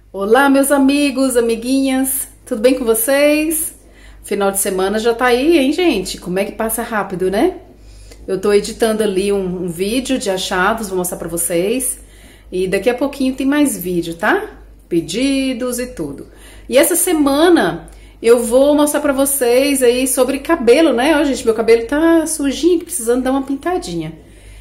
Olá, meus amigos, amiguinhas, tudo bem com vocês? Final de semana já tá aí, hein, gente? Como é que passa rápido, né? Eu tô editando ali um vídeo de achados, vou mostrar pra vocês. E daqui a pouquinho tem mais vídeo, tá? Pedidos e tudo. E essa semana eu vou mostrar pra vocês aí sobre cabelo, né? Ó, gente, meu cabelo tá sujinho, precisando dar uma pintadinha.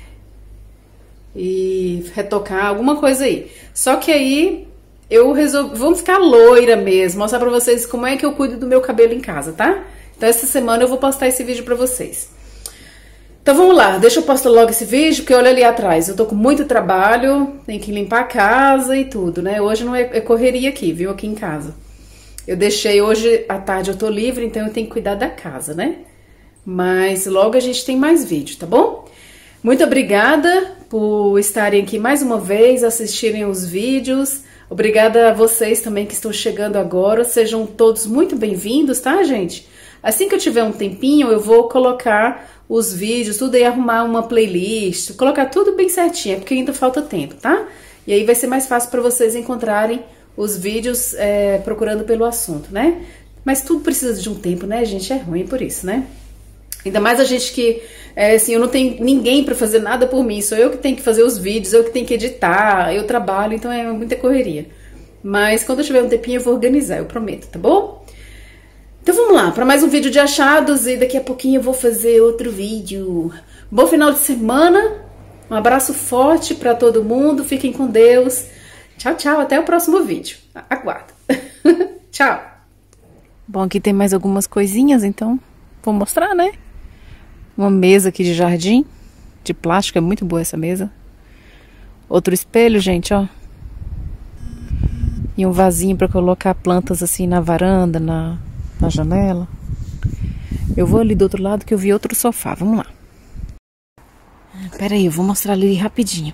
E retocar alguma coisa aí. Só que aí eu resolvi, vamos ficar loira mesmo, mostrar pra vocês como é que eu cuido do meu cabelo em casa, tá? Então essa semana eu vou postar esse vídeo pra vocês. Então vamos lá, deixa eu postar logo esse vídeo, porque olha ali atrás, eu tô com muito trabalho, tenho que limpar a casa e tudo, né? Hoje não é correria aqui, viu? Aqui em casa. Eu deixei hoje à tarde, eu tô livre, então eu tenho que cuidar da casa, né? Mas logo a gente tem mais vídeo, tá bom? Muito obrigada por estarem aqui mais uma vez, assistirem os vídeos. Obrigada a vocês também que estão chegando agora. Sejam todos muito bem-vindos, tá, gente? Assim que eu tiver um tempinho, eu vou colocar os vídeos, tudo aí, arrumar uma playlist, colocar tudo bem certinho, porque ainda falta tempo, tá? E aí vai ser mais fácil para vocês encontrarem os vídeos procurando pelo assunto, né? Mas tudo precisa de um tempo, né, gente? É ruim por isso, né? Ainda mais a gente que, assim, eu não tenho ninguém para fazer nada por mim, sou eu que tenho que fazer os vídeos, eu que tenho que editar, eu trabalho, então é muita correria. Mas quando eu tiver um tempinho eu vou organizar, eu prometo, tá bom? Então vamos lá, para mais um vídeo de achados e daqui a pouquinho eu vou fazer outro vídeo. Bom final de semana, um abraço forte para todo mundo, fiquem com Deus. Tchau, tchau, até o próximo vídeo. Aguardo. Tchau. Bom, aqui tem mais algumas coisinhas, então vou mostrar, né? Uma mesa aqui de jardim, de plástico, é muito boa essa mesa. Outro espelho, gente, ó. E um vasinho para colocar plantas assim na varanda, na janela. Eu vou ali do outro lado que eu vi outro sofá, vamos lá. Pera aí, eu vou mostrar ali rapidinho.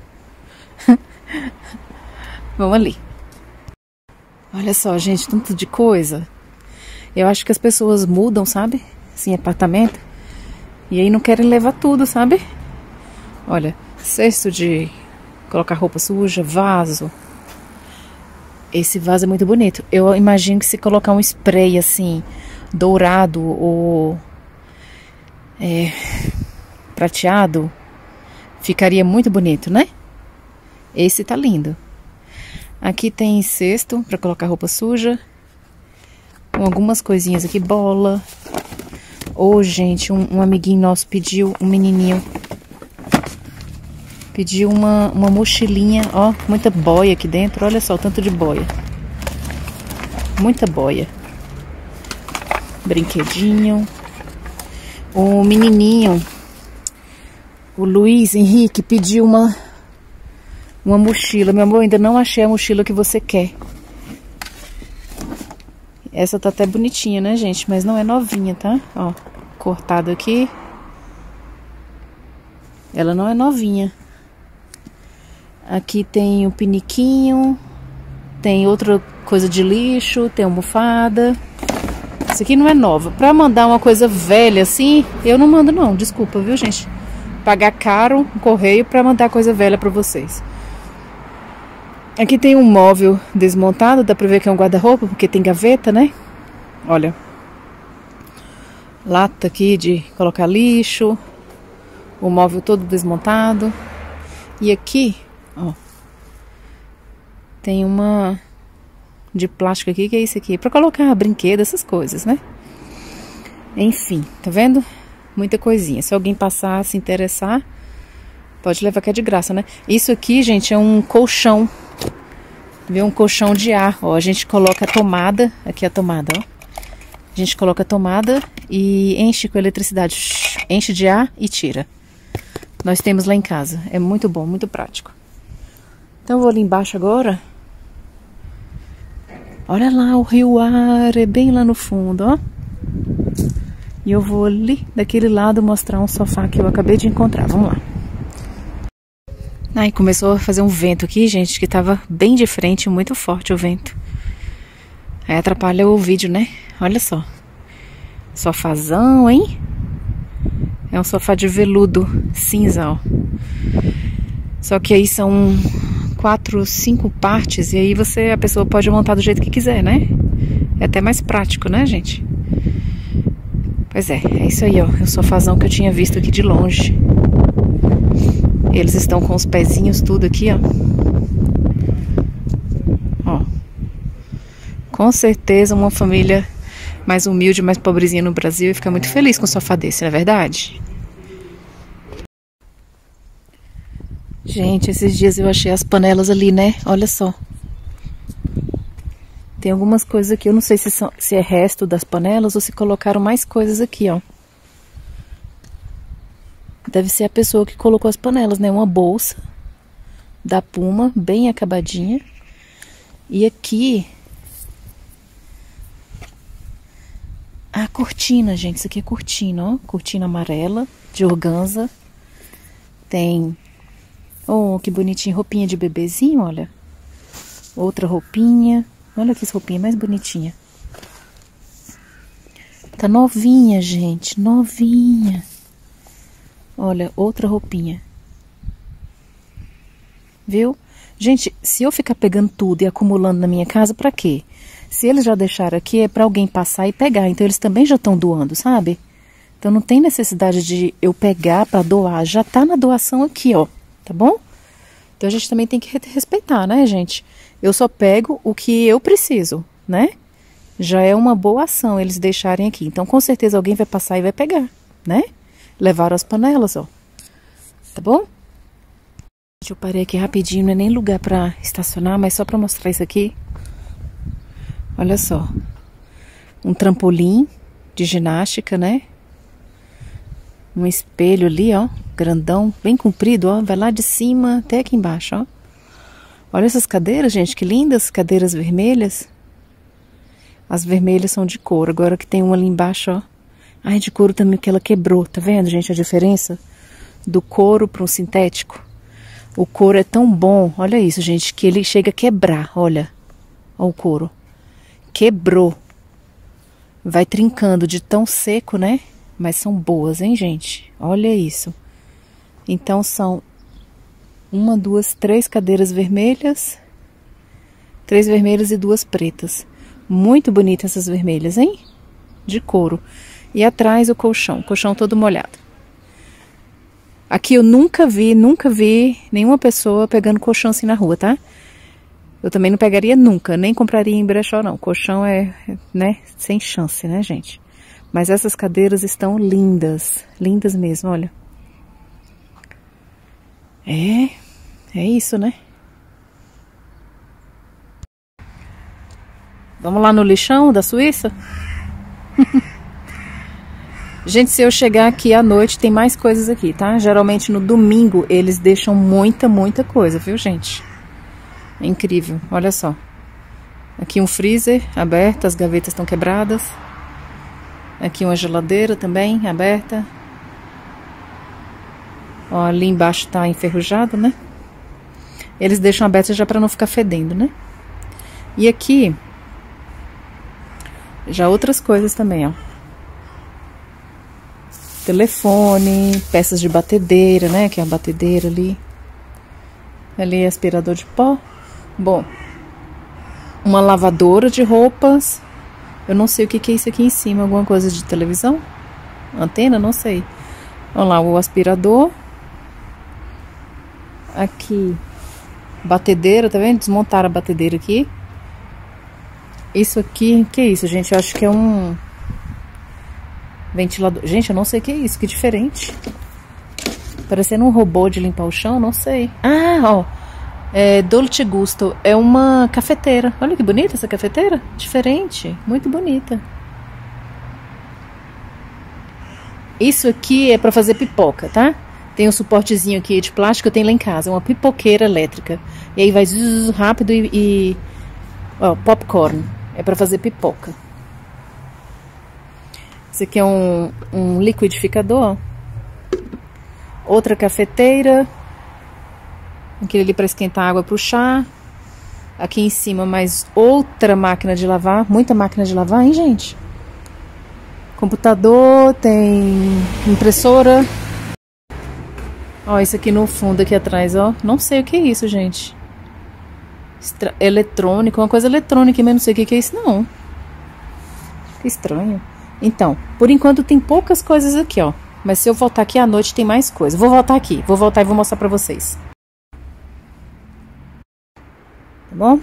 Vamos ali. Olha só, gente, tanto de coisa. Eu acho que as pessoas mudam, sabe? Assim, apartamento. E aí não querem levar tudo, sabe? Olha, cesto de colocar roupa suja, vaso. Esse vaso é muito bonito. Eu imagino que se colocar um spray assim, dourado ou prateado, ficaria muito bonito, né? Esse tá lindo. Aqui tem cesto para colocar roupa suja. Com algumas coisinhas aqui, bola. Ô, gente, um amiguinho nosso pediu, um menininho, pediu uma mochilinha, ó, muita boia aqui dentro, olha só o tanto de boia. Muita boia. Brinquedinho. O menininho, o Luiz Henrique, pediu uma mochila. Meu amor, ainda não achei a mochila que você quer. Essa tá até bonitinha, né, gente? Mas não é novinha, tá? Ó, cortado aqui. Ela não é novinha. Aqui tem o piniquinho. Tem outra coisa de lixo. Tem almofada. Isso aqui não é nova. Pra mandar uma coisa velha assim, eu não mando não. Desculpa, viu, gente? Pagar caro no correio pra mandar coisa velha pra vocês. Aqui tem um móvel desmontado, dá pra ver que é um guarda-roupa, porque tem gaveta, né? Olha. Lata aqui de colocar lixo. O móvel todo desmontado. E aqui, ó. Tem uma de plástico aqui, que é isso aqui? Pra colocar brinquedo, essas coisas, né? Enfim, tá vendo? Muita coisinha. Se alguém passar, se interessar, pode levar que é de graça, né? Isso aqui, gente, é um colchão. Viu? Um colchão de ar, ó, a gente coloca a tomada, aqui a tomada, ó. A gente coloca a tomada e enche com eletricidade, enche de ar e tira. Nós temos lá em casa, é muito bom, muito prático. Então eu vou ali embaixo agora. Olha lá o Rio Ar, é bem lá no fundo, ó. E eu vou ali daquele lado mostrar um sofá que eu acabei de encontrar, vamos lá. Aí começou a fazer um vento aqui, gente, que tava bem de frente, muito forte o vento. Aí atrapalha o vídeo, né? Olha só. Sofazão, hein? É um sofá de veludo cinza, ó. Só que aí são 4, 5 partes e aí a pessoa pode montar do jeito que quiser, né? É até mais prático, né, gente? Pois é isso aí, ó. É o sofazão que eu tinha visto aqui de longe. Eles estão com os pezinhos tudo aqui, ó. Ó. Com certeza uma família mais humilde, mais pobrezinha no Brasil ia ficar muito feliz com um sofá desse, não é verdade? Gente, esses dias eu achei as panelas ali, né? Olha só. Tem algumas coisas aqui, eu não sei se é resto das panelas ou se colocaram mais coisas aqui, ó. Deve ser a pessoa que colocou as panelas, né? Uma bolsa da Puma, bem acabadinha. E aqui... a cortina, gente. Isso aqui é cortina, ó. Cortina amarela, de organza. Tem... oh, que bonitinho. Roupinha de bebezinho, olha. Outra roupinha. Olha que roupinha mais bonitinha. Tá novinha, gente. Novinha. Olha, outra roupinha. Viu? Gente, se eu ficar pegando tudo e acumulando na minha casa, pra quê? Se eles já deixaram aqui, é pra alguém passar e pegar. Então, eles também já estão doando, sabe? Então, não tem necessidade de eu pegar pra doar. Já tá na doação aqui, ó. Tá bom? Então, a gente também tem que respeitar, né, gente? Eu só pego o que eu preciso, né? Já é uma boa ação eles deixarem aqui. Então, com certeza, alguém vai passar e vai pegar, né? Levaram as panelas, ó. Tá bom? Eu parei aqui rapidinho, não é nem lugar pra estacionar, mas só pra mostrar isso aqui. Olha só. Um trampolim de ginástica, né? Um espelho ali, ó. Grandão, bem comprido, ó. Vai lá de cima até aqui embaixo, ó. Olha essas cadeiras, gente, que lindas. Cadeiras vermelhas. As vermelhas são de couro. Agora que tem uma ali embaixo, ó. Ai, de couro também que ela quebrou. Tá vendo, gente, a diferença do couro para o sintético? O couro é tão bom, olha isso, gente, que ele chega a quebrar, olha. Olha o couro. Quebrou. Vai trincando de tão seco, né? Mas são boas, hein, gente? Olha isso. Então são 1, 2, 3 cadeiras vermelhas. 3 vermelhas e 2 pretas. Muito bonitas essas vermelhas, hein? De couro. E atrás o colchão todo molhado. Aqui eu nunca vi nenhuma pessoa pegando colchão assim na rua, tá? Eu também não pegaria nunca, nem compraria em brechó não. Colchão é, né, sem chance, né, gente? Mas essas cadeiras estão lindas, lindas mesmo, olha. É isso, né? Vamos lá no lixão da Suíça? Gente, se eu chegar aqui à noite, tem mais coisas aqui, tá? Geralmente no domingo eles deixam muita coisa, viu, gente? É incrível, olha só. Aqui um freezer aberto, as gavetas estão quebradas. Aqui uma geladeira também aberta. Ó, ali embaixo tá enferrujado, né? Eles deixam aberto já pra não ficar fedendo, né? E aqui, já outras coisas também, ó. Telefone, peças de batedeira, né? Que é a batedeira ali. Ali é aspirador de pó. Bom, uma lavadora de roupas. Eu não sei o que é isso aqui em cima. Alguma coisa de televisão? Antena? Não sei. Olha lá, o aspirador. Aqui, batedeira, tá vendo? Desmontaram a batedeira aqui. Isso aqui, que é isso, gente? Eu acho que é um ventilador. Gente, eu não sei o que é isso, que diferente. Parecendo um robô de limpar o chão, não sei. Ah, ó. É Dolce Gusto. É uma cafeteira. Olha que bonita essa cafeteira. Diferente. Muito bonita. Isso aqui é pra fazer pipoca, tá? Tem um suportezinho aqui de plástico, eu tenho lá em casa. Uma pipoqueira elétrica. E aí vai rápido e ó, popcorn. É pra fazer pipoca. Esse aqui é um liquidificador. Outra cafeteira. Aquele ali para esquentar água pro chá. Aqui em cima mais outra máquina de lavar. Muita máquina de lavar, hein, gente? Computador, tem impressora. Ó, isso aqui no fundo, aqui atrás, ó. Não sei o que é isso, gente. Eletrônico, uma coisa eletrônica, mas não sei o que é isso não. Que estranho. Então, por enquanto tem poucas coisas aqui, ó. Mas se eu voltar aqui à noite tem mais coisa. Vou voltar aqui, vou voltar e vou mostrar pra vocês. Tá bom?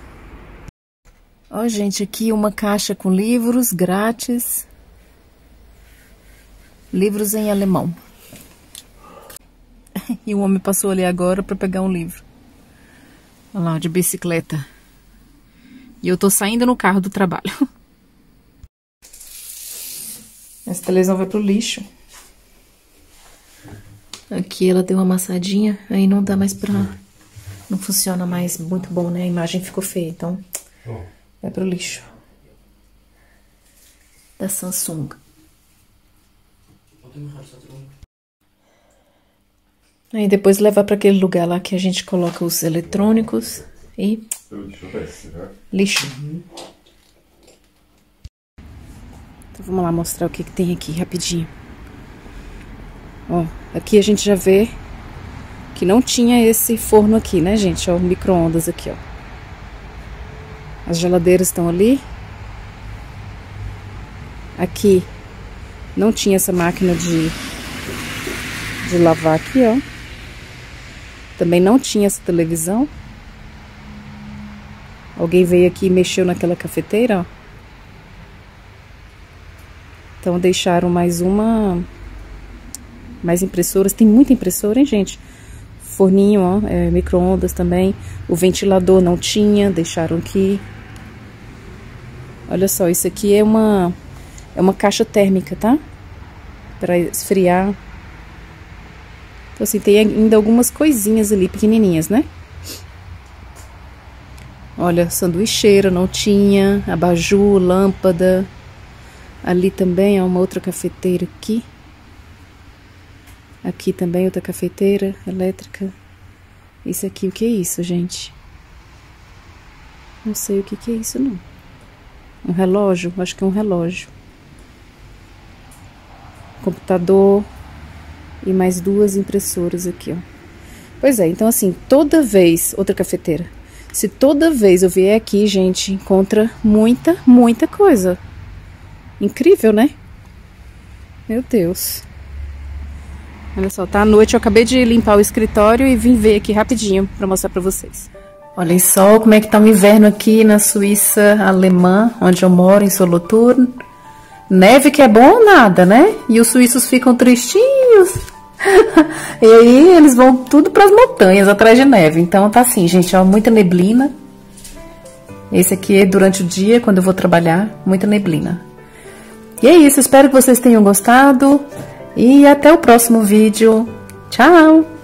Ó, gente, aqui uma caixa com livros grátis. Livros em alemão. E o homem passou ali agora pra pegar um livro. Olha lá, de bicicleta. E eu tô saindo no carro do trabalho. Essa televisão vai pro lixo. Aqui ela deu uma amassadinha, aí não dá mais pra... Não funciona mais muito bom, né? A imagem ficou feia, então vai pro lixo. Da Samsung. Aí depois levar pra aquele lugar lá que a gente coloca os eletrônicos e... lixo. Então vamos lá mostrar o que tem aqui rapidinho. Ó, aqui a gente já vê que não tinha esse forno aqui, né, gente? Ó, o micro-ondas aqui, ó. As geladeiras estão ali. Aqui não tinha essa máquina de lavar aqui, ó. Também não tinha essa televisão. Alguém veio aqui e mexeu naquela cafeteira, ó. Então deixaram mais impressoras. Tem muita impressora, hein, gente? Forninho, ó, micro-ondas também. O ventilador não tinha, deixaram aqui. Olha só, isso aqui é uma caixa térmica, tá? Para esfriar. Então, assim, tem ainda algumas coisinhas ali, pequenininhas, né? Olha, sanduicheira não tinha, abajur, lâmpada. Ali também, ó, uma outra cafeteira aqui. Aqui também outra cafeteira elétrica. Isso aqui, o que é isso, gente? Não sei o que é isso, não. Um relógio? Acho que é um relógio. Computador. E mais duas impressoras aqui, ó. Pois é, então assim, toda vez... Outra cafeteira. Se toda vez eu vier aqui, gente, encontra muita coisa. Incrível, né? Meu Deus. Olha só, tá à noite, eu acabei de limpar o escritório e vim ver aqui rapidinho pra mostrar pra vocês. Olhem só como é que tá o inverno aqui na Suíça alemã, onde eu moro, em Solothurn. Neve que é bom ou nada, né? E os suíços ficam tristinhos. E aí eles vão tudo pras montanhas, atrás de neve. Então tá assim, gente, ó, muita neblina. Esse aqui é durante o dia, quando eu vou trabalhar, muita neblina. E é isso, espero que vocês tenham gostado. E até o próximo vídeo. Tchau!